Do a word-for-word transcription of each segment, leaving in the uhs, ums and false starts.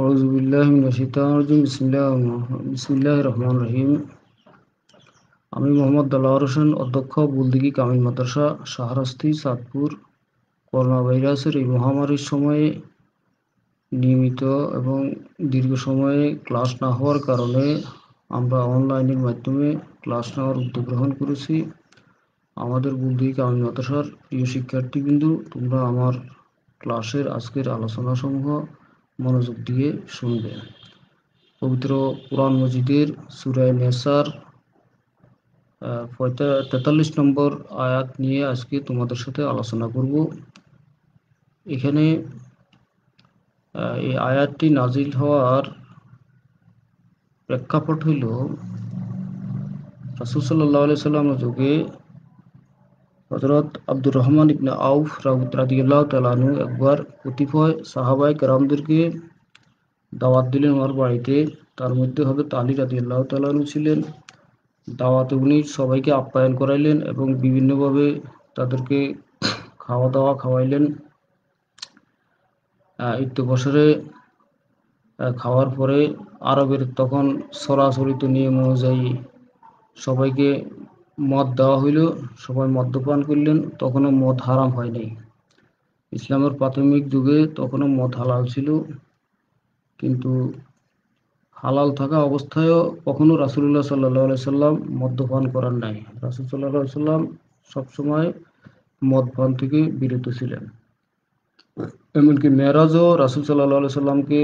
আউযু বিল্লাহি মিনাশ শাইতানির রাজিম বিসমিল্লাহ বিসমিল্লাহির রহমানির রহিম। আমি মোহাম্মদ দেলোয়ার হোসেন, অধ্যক্ষ, বুলদিঘি কামিল মাদ্রাসা, শাহরাস্তি, চাঁদপুর। করোনা ভাইরাসের এই মহামারীর সময়ে নিয়মিত এবং দীর্ঘ সময়ে ক্লাস না হওয়ার কারণে আমরা অনলাইনের মাধ্যমে ক্লাস নেওয়ার উদ্যোগ গ্রহণ করেছি। আমাদের বুলদিঘি কামিল মাদ্রাসার প্রিয় শিক্ষার্থীবৃন্দু, তোমরা আমার ক্লাসের আজকের আলোচনাসমূহ মনোযোগ দিয়ে শুনবে। পবিত্র কুরআন মজিদের সূরা নেসার তেতাল্লিশ নম্বর আয়াত নিয়ে আজকে তোমাদের সাথে আলোচনা করব। এখানে এই আয়াতটি নাজিল হওয়ার প্রেক্ষাপট হইল, রাসূল সাল্লাল্লাহু আলাইহি সাল্লামের যুগে হযরত আব্দুর রহমান ইবনে আউফ রাদিয়াল্লাহু তাআলা আনহু একবার কতিপয় সাহাবায়ে কেরামদেরকে দাওয়াত দিলেন ওনার বাড়িতে। তার মধ্যে হযরত আলী রাদিয়াল্লাহু তাআলা আনহু ছিলেন। দাওয়াতে উনি সবাইকে আপ্যায়ন করাইলেন এবং বিভিন্নভাবে তাদেরকে খাওয়া দাওয়া খাওয়াইলেন। ঈদ বছরে খাওয়ার পরে আরবের তখন সরাসরিত নিয়ম অনুযায়ী সবাইকে মদ দেওয়া হইল। সবাই মদ্যপান করলেন। তখনও মদ হারাম হয় নাই। ইসলামের প্রাথমিক যুগে তখনও মদ হালাল ছিল, কিন্তু হালাল থাকা অবস্থায়ও কখনো রাসূলুল্লাহ সাল্লাল্লাহু আলাইহি সাল্লাম মদ্যপান করেন নাই। রাসূল সাল্লাল্লাহু আলাইহি সাল্লাম সবসময় মদপান থেকে বিরত ছিলেন। এমনকি মেরাজও রাসূল সাল্লাল্লাহু আলাইহি সাল্লামকে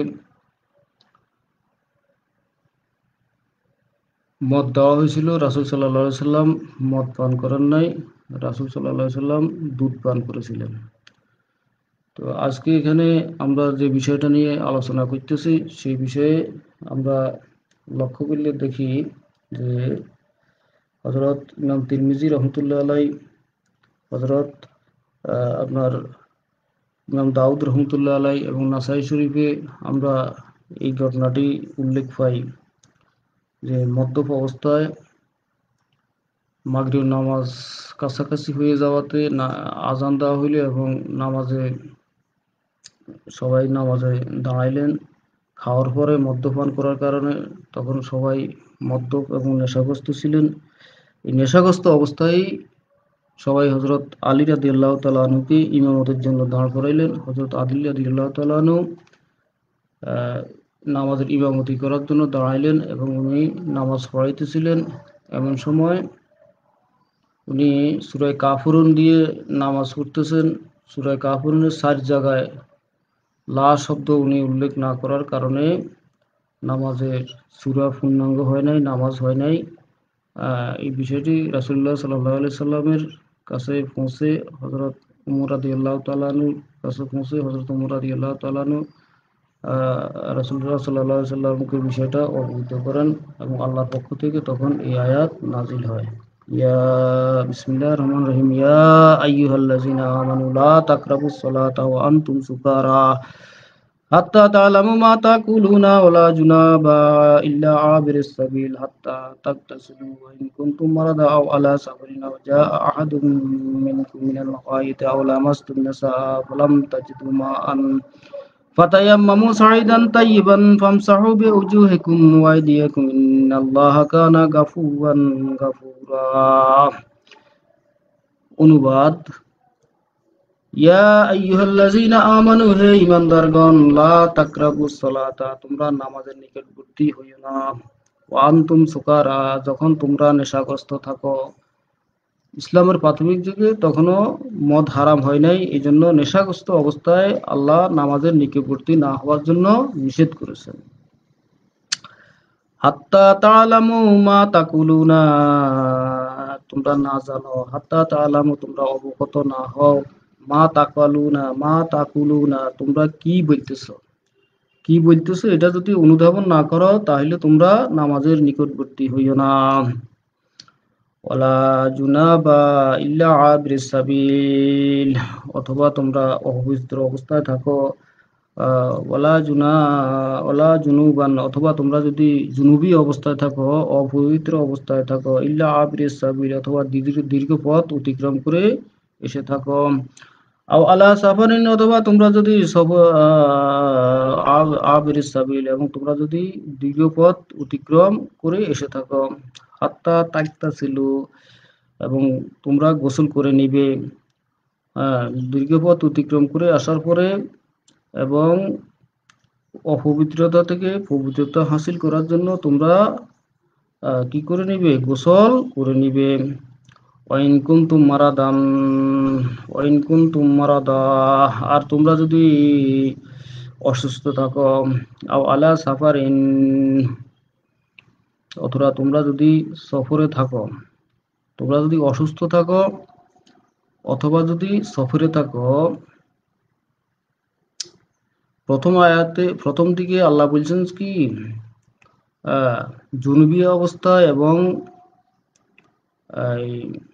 মদ দেওয়া হয়েছিল। রাসূল সাল্লাল্লাহু আলাইহি সাল্লাম মদ পান করেন নাই। রাসূল সাল্লাল্লাহু আলাইহি সাল্লাম দুধ পান করেছিলেন। তো আজকে এখানে আমরা যে বিষয়টা নিয়ে আলোচনা করতেছি, সেই বিষয়ে আমরা লক্ষ্য করলে দেখি যে হযরত ইমাম তিরমিজি রহমতুল্লাহ আলাইহি, হযরত আপনার ইমাম দাউদ রহমতুল্লাহ আলাইহি এবং নাসাই শরীফে আমরা এই ঘটনাটি উল্লেখ পাই যে মদ্যপ অবস্থায় মাগরিব নামাজ কাছাকাছি হয়ে যাওয়াতে না আজান দেওয়া হইল এবং নামাজে সবাই নামাজে দাঁড়াইলেন। খাওয়ার পরে মদ্যপান করার কারণে তখন সবাই মদ্যপ এবং নেশাগ্রস্ত ছিলেন। এই নেশাগ্রস্ত অবস্থায় সবাই হযরত আলী রাদিয়াল্লাহু তাআলা আনহুকে ইমামতের জন্য দাঁড় করাইলেন। হযরত আলী রাদিয়াল্লাহু তাআলা আনহু নামাজের ইমামতি করার জন্য দাঁড়াইলেন এবং উনি নামাজ পড়াইতেছিলেন। এমন সময় উনি সূরা কাফরুন দিয়ে নামাজ পড়তেছেন। সূরা কাফরুনের চার জায়গায় লা শব্দ উনি উল্লেখ না করার কারণে নামাজের সূরা পূর্ণাঙ্গ হয় নাই, নামাজ হয় নাই। এই বিষয়টি রাসূলুল্লাহ সাল্লাল্লাহু আলাইহি সাল্লামের কাছে পৌঁছে হযরত ওমর রাদিয়াল্লাহু তাআলা আনহুর কাছে পৌঁছে হযরত ওমর রাদিয়াল্লাহু তাআলা আনহু রাসূলুল্লাহ সাল্লাল্লাহু আলাইহি সাল্লামকে বিষয়টা অবহিত করেন এবং আল্লাহর পক্ষ থেকে তখন এই আয়াত নাজিল হয়। ইয়া বিসমিল্লাহির রহমানির রহিম। ইয়া আইয়ুহাল্লাযিনা আমানু লা তাকরাবুস সালাতা ওয়া আনতুম সুকারা হাত্তা তা'লামু মা তাকুলুনা ওয়া লা জুনাবা ইল্লা আবিরিস সাবিল হাত্তা তাগতাসিলু ওয়া ইন কুনতুম মারাদা আও আলা সাফারিন আও জাআ আহাদুম মিনকুম মিনাল মাগাইতি আও লামাসতুন নিসাআ ফালাম তাজিদু মা'আন ফাতায়াম্মামু সা'iদান তাইয়িবান ফামসাহু বিউজুহিকুম ওয়া আইদিয়াকুম ইন্নাল্লাহা কানা গাফুরান গাফুরা। অনুবাদ: ইয়া আইয়ুহাল্লাযীনা আমানু, হে ঈমানদারগণ, লা তাকরাবুস সালাতা, তোমরা নামাজের নিকটবর্তী হইও না। ওয়া আনতুম সুকারা, যখন তোমরা নেশাগ্রস্ত থাকো। ইসলামের প্রাথমিক যুগে তখনও মদ হারাম হয় নাই, এই জন্য নেশাগ্রস্ত অবস্থায় আল্লাহ নামাজের নিকটবর্তী না হওয়ার জন্য নিষেধ করেছেন। হাত্তা তা'লামু মা তাকুলুনা, তোমরা না জানো। হাত্তা তা'লামু, তোমরা অবগত না হও। মা তাকালুনা, মা তাকুলুনা, তোমরা কি বলতেছো। কি বলতেছো এটা যদি অনুধাবন না করো তাহলে তোমরা নামাজের নিকটবর্তী হইও না। ওয়ালা জুনাবা ইল্লা আবিরিস সাবিল, অথবা তোমরা অপবিত্র অবস্থায় থাকো। ওয়ালা জুনা ওয়ালা জুনুবান, অথবা তোমরা যদি জুনুবি অবস্থায় থাকো, অপবিত্র অবস্থায় থাকো। ইল্লা আবিরিস সাবিল, অথবা দীর্ঘ দীর্ঘ পথ অতিক্রম করে এসে থাকো। আও আলা সাফারিন, অথবা তোমরা যদি সফর আবির সাবিল, এবং তোমরা যদি দীর্ঘ পথ অতিক্রম করে এসে থাকো। হাত্তা তাকতা ছিল, এবং তোমরা গোসল করে নিবে। হ্যাঁ, দীর্ঘ পথ অতিক্রম করে আসার পরে এবং অপবিত্রতা থেকে পবিত্রতা হাসিল করার জন্য তোমরা আহ, কি করে নিবে? গোসল করে নিবে। ওয়াইন কুনতুম মারাদান, ওয়াইন কুনতুম মারাদা, আর তোমরা যদি অসুস্থ থাকো, আও আলা সাফারিন, অথবা তোমরা যদি সফরে থাকো, তোমরা যদি অসুস্থ থাকো অথবা যদি সফরে থাকো। প্রথম আয়াতে প্রথম দিকে আল্লাহ বলছেন কি, আহ, জুনুবী অবস্থায় এবং এই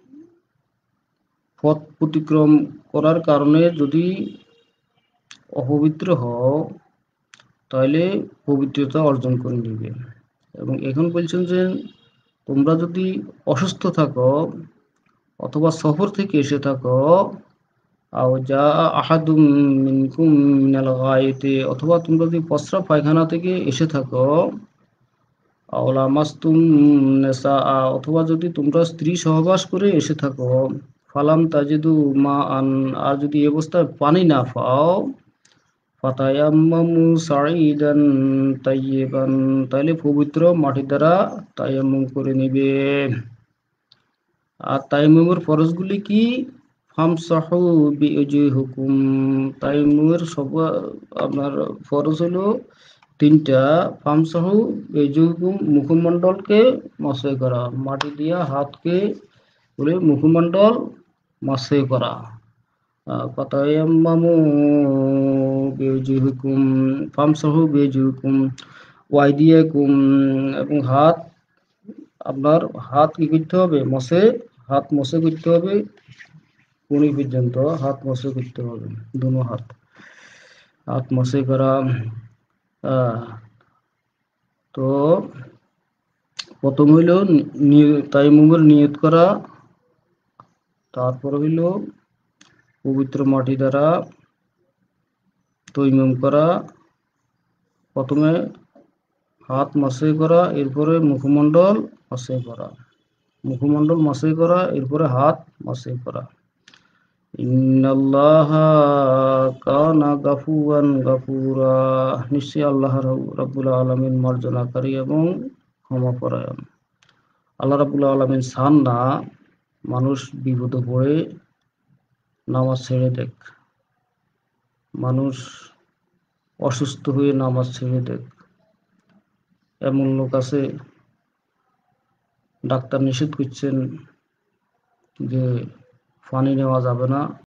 পথ অতিক্রম করার কারণে যদি অপবিত্র হও, তাহলে পবিত্রতা অর্জন করে নিবে। এবং এখন বলছেন যে তোমরা যদি অসুস্থ থাকো অথবা সফর থেকে এসে থাকো, আও যা আহাদুম মিনকুম মিনাল গায়িতে, অথবা তোমরা যদি প্রস্রাব পায়খানা থেকে এসে থাকো, আও লামাসতুম নিসা, অথবা যদি তোমরা স্ত্রী সহবাস করে এসে থাকো, ফালাম তাজিদু মা আন, আর যদি এই অবস্থায় পানি না পাও, ফাতায়াম্মামু সাঈদান তাইয়িবান, তাইলে পবিত্র মাটি দ্বারা তায়াম্মুম করে নিবে। আর তায়াম্মুমের ফরজগুলি কি? ফামসাহু বিউজুহিকুম, তায়াম্মুমের সব আপনার ফরজ হলো তিনটা। ফামসাহু বিউজুহিকুম, মুখমণ্ডলকে মসে করা, মাটি দিয়া হাতকে বলে মুখমণ্ডল মসে করা। ফাতায়াম্মামু বিউজুহিকুম, ফামসাহু বিউজুহিকুম ওয়াইদিয়াকুম, এবং হাত, আপনার হাত কি করতে হবে? মসে, হাত মসে করতে হবে, কোনি পর্যন্ত হাত মসে করতে হবে, দুনো হাত হাত মসে করা। আহ, তো প্রথম হইল তায়াম্মুমের নিয়ত করা, তারপর হইল পবিত্র মাটি দ্বারা তৈমুম করা, প্রথমে হাত মাসে করা, এরপরে মুখমণ্ডল মাসে করা, মুখমণ্ডল মাসে করা, এরপরে হাত মাসে করা। ইন্নাল্লাহা কানা গাফুরান গাফুরা, নিশ্চয়ই আল্লাহ রাব্বুল আলামিন মার্জনাকারী এবং ক্ষমাপরায়ণ। আল্লাহ রাব্বুল আলামিন চান না মানুষ বিপদে পড়ে নামাজ ছেড়ে দেখ, মানুষ অসুস্থ হয়ে নামাজ ছেড়ে দেখ। এমন লোক আছে, ডাক্তার নিষেধ করছেন যে পানি নেওয়া যাবে না,